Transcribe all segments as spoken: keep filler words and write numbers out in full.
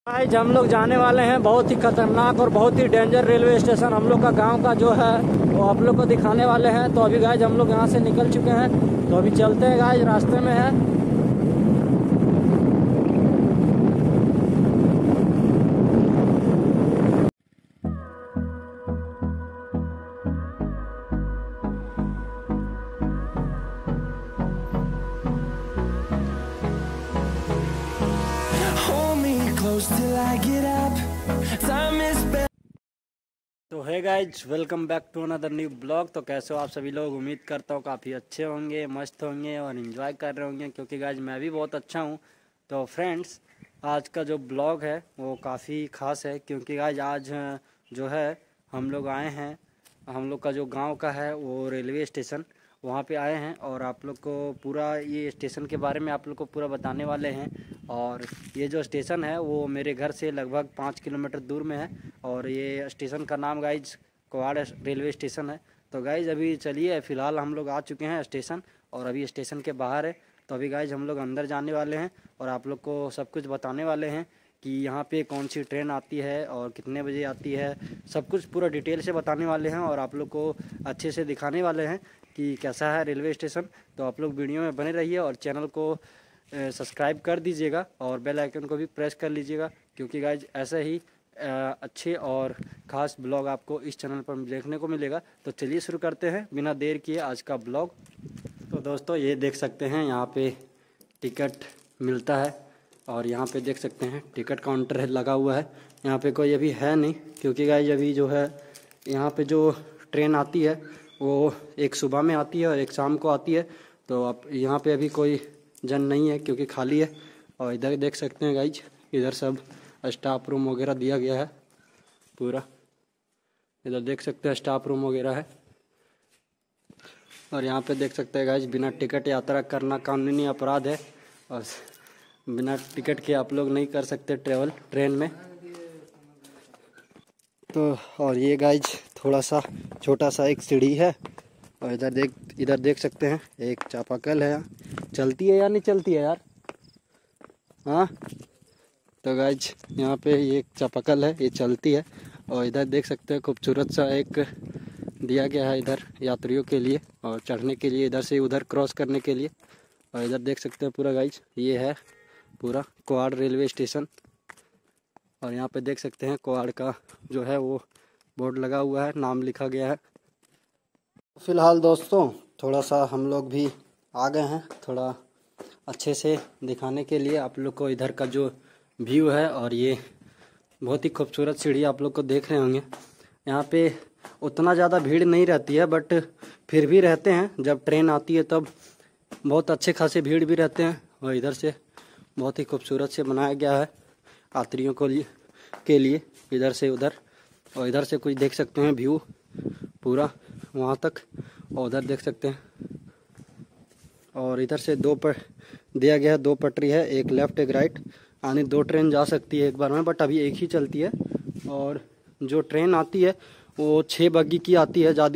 आज हम लोग जाने वाले हैं बहुत ही खतरनाक और बहुत ही डेंजर रेलवे स्टेशन हम लोग का गांव का जो है वो आप लोग को दिखाने वाले हैं। तो अभी गाइज हम लोग यहाँ से निकल चुके हैं, तो अभी चलते हैं गाइज, रास्ते में है। तो है guys, welcome back to another new blog. तो कैसे हो आप सभी लोग? उम्मीद करता हूँ काफ़ी अच्छे होंगे, मस्त होंगे और इन्जॉय कर रहे होंगे, क्योंकि गाइज मैं भी बहुत अच्छा हूँ। तो फ्रेंड्स, आज का जो ब्लॉग है वो काफ़ी ख़ास है, क्योंकि गाइज आज जो है हम लोग आए हैं, हम लोग का जो गांव का है वो रेलवे स्टेशन, वहाँ पे आए हैं और आप लोग को पूरा ये स्टेशन के बारे में आप लोग को पूरा बताने वाले हैं। और ये जो स्टेशन है वो मेरे घर से लगभग पाँच किलोमीटर दूर में है और ये स्टेशन का नाम गाइज कोवाड़ रेलवे स्टेशन है। तो गाइज अभी चलिए, फ़िलहाल हम लोग आ चुके हैं स्टेशन और अभी स्टेशन के बाहर है। तो अभी गाइज हम लोग अंदर जाने वाले हैं और आप लोग को सब कुछ बताने वाले हैं कि यहाँ पे कौन सी ट्रेन आती है और कितने बजे आती है, सब कुछ पूरा डिटेल से बताने वाले हैं और आप लोग को अच्छे से दिखाने वाले हैं कि कैसा है रेलवे स्टेशन। तो आप लोग वीडियो में बने रहिए और चैनल को सब्सक्राइब कर दीजिएगा और बेल आइकन को भी प्रेस कर लीजिएगा, क्योंकि गाइज ऐसे ही अच्छे और ख़ास ब्लॉग आपको इस चैनल पर देखने को मिलेगा। तो चलिए शुरू करते हैं बिना देर किए आज का ब्लॉग। तो दोस्तों, ये देख सकते हैं यहाँ पे टिकट मिलता है और यहाँ पे देख सकते हैं टिकट काउंटर है लगा हुआ है। यहाँ पे कोई अभी है नहीं, क्योंकि गाइज अभी जो है यहाँ पे जो ट्रेन आती है वो एक सुबह में आती है और एक शाम को आती है। तो आप यहाँ पे अभी कोई जन नहीं है क्योंकि खाली है। और इधर देख सकते हैं गाइज, इधर सब स्टाफ रूम वगैरह दिया गया है पूरा। इधर देख सकते हैं स्टाफ रूम वगैरह है और यहाँ पे देख सकते हैं गाइज बिना टिकट यात्रा करना कानूनी अपराध है और बिना टिकट के आप लोग नहीं कर सकते ट्रेवल ट्रेन में। तो और ये गाइज थोड़ा सा छोटा सा एक सीढ़ी है और इधर देख इधर देख सकते हैं एक चापाकल है। चलती है या नहीं चलती है यार? हाँ, तो गाइज यहाँ पे ये एक चापाकल है, ये चलती है। और इधर देख सकते हैं खूबसूरत सा एक दिया गया है इधर यात्रियों के लिए और चढ़ने के लिए, इधर से उधर क्रॉस करने के लिए। और इधर देख सकते हैं पूरा गाइज ये है पूरा कोवाड़ रेलवे स्टेशन। और यहाँ पे देख सकते हैं कोवाड़ का जो है वो बोर्ड लगा हुआ है, नाम लिखा गया है। फिलहाल दोस्तों थोड़ा सा हम लोग भी आ गए हैं थोड़ा अच्छे से दिखाने के लिए आप लोग को इधर का जो व्यू है। और ये बहुत ही खूबसूरत सीढ़ी आप लोग को देख रहे होंगे। यहाँ पे उतना ज़्यादा भीड़ नहीं रहती है, बट फिर भी रहते हैं। जब ट्रेन आती है तब बहुत अच्छे खासे भीड़ भी रहते हैं। और इधर से बहुत ही खूबसूरत से बनाया गया है यात्रियों को लिए के लिए, इधर से उधर। और इधर से कुछ देख सकते हैं व्यू पूरा वहाँ तक, और उधर देख सकते हैं। और इधर से दो पर दिया गया है, दो पटरी है, एक लेफ्ट एक राइट, यानी दो ट्रेन जा सकती है एक बार में, बट अभी एक ही चलती है। और जो ट्रेन आती है वो छः बग्गी की आती है ज़्यादा।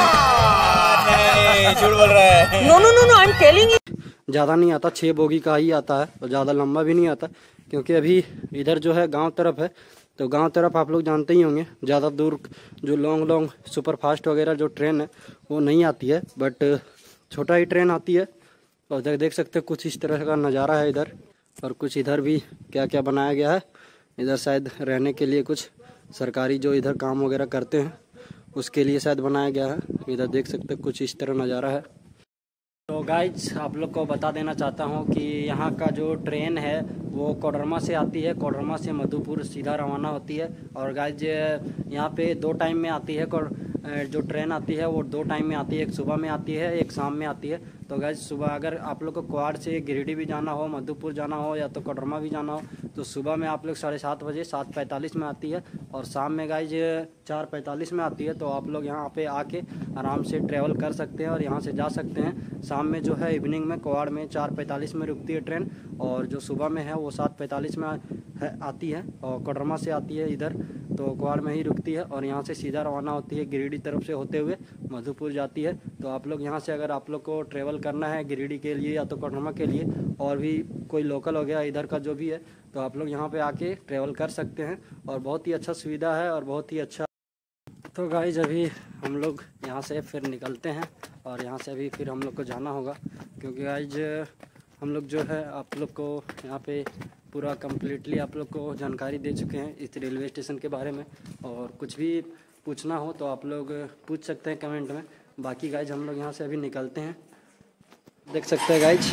झूठ बोल रहा है। No no no no I am telling you. ज़्यादा नहीं आता, छः बोगी का ही आता है और ज़्यादा लंबा भी नहीं आता, क्योंकि अभी इधर जो है गांव तरफ है। तो गांव तरफ आप लोग जानते ही होंगे ज़्यादा दूर जो लॉन्ग लॉन्ग सुपर फास्ट वगैरह जो ट्रेन है वो नहीं आती है, बट छोटा ही ट्रेन आती है। और इधर देख सकते हैं कुछ इस तरह का नज़ारा है इधर। और कुछ इधर भी क्या क्या बनाया गया है, इधर शायद रहने के लिए कुछ सरकारी जो इधर काम वगैरह करते हैं उसके लिए शायद बनाया गया है। इधर देख सकते हैं कुछ इस तरह नज़ारा है। तो गाइज आप लोग को बता देना चाहता हूँ कि यहाँ का जो ट्रेन है वो कोडरमा से आती है, कोडरमा से मधुपुर सीधा रवाना होती है। और गाइज यहाँ पे दो टाइम में आती है, जो ट्रेन आती है वो दो टाइम में आती है, एक सुबह में आती है एक शाम में आती है। तो गाइज सुबह अगर आप लोग को कोवाड़ से गिरिडीह भी जाना हो, मधुपुर जाना हो या तो कोडरमा भी जाना हो, तो सुबह में आप लोग साढ़े सात बजे सात पैंतालीस में आती है और शाम में गाइज चार पैंतालीस में आती है। तो आप लोग यहाँ पे आके आराम से ट्रैवल कर सकते हैं और यहाँ से जा सकते हैं। शाम में जो है इवनिंग में कोवाड़ में चार पैंतालीस में रुकती है ट्रेन, और जो सुबह में है वो सात पैंतालीस में है, आती है और कोडरमा से आती है इधर तो क्वाड में ही रुकती है और यहाँ से सीधा रवाना होती है गिरिडीह तरफ से होते हुए मधुपुर जाती है। तो आप लोग यहाँ से अगर आप लोग को ट्रेवल करना है गिरिडीह के लिए या तो कोडरमा के लिए और भी कोई लोकल हो गया इधर का जो भी है, तो आप लोग यहाँ पे आके ट्रेवल कर सकते हैं और बहुत ही अच्छा सुविधा है और बहुत ही अच्छा। तो गाइज अभी हम लोग यहाँ से फिर निकलते हैं और यहाँ से अभी फिर हम लोग को जाना होगा, क्योंकि गाइज हम लोग जो है आप लोग को यहाँ पे पूरा कम्प्लीटली आप लोग को जानकारी दे चुके हैं इस रेलवे स्टेशन के बारे में। और कुछ भी पूछना हो तो आप लोग पूछ सकते हैं कमेंट में। बाकी गाइज हम लोग यहाँ से अभी निकलते हैं, देख सकते हैं गाइज।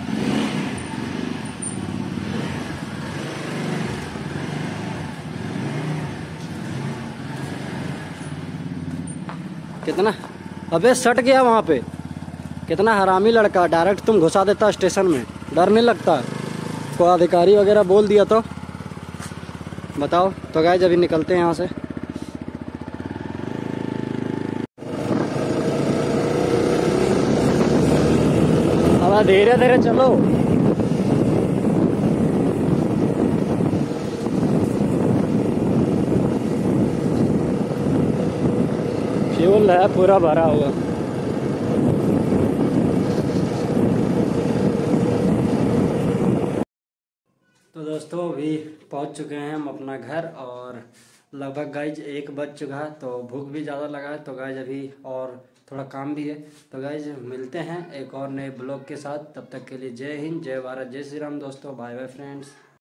कितना अबे सट गया वहाँ पे, कितना हरामी लड़का, डायरेक्ट तुम घुसा देता स्टेशन में, डर नहीं लगता? को अधिकारी वगैरह बोल दिया तो बताओ। तो गाइस अभी निकलते हैं यहाँ से। अब धीरे धीरे चलो। फ्यूल है पूरा भरा हुआ। तो दोस्तों अभी पहुंच चुके हैं हम अपना घर और लगभग गाइज एक बज चुका है, तो भूख भी ज़्यादा लगा है। तो गाइज अभी और थोड़ा काम भी है। तो गाइज मिलते हैं एक और नए ब्लॉग के साथ, तब तक के लिए जय हिंद, जय भारत, जय श्री राम दोस्तों, बाय बाय फ्रेंड्स।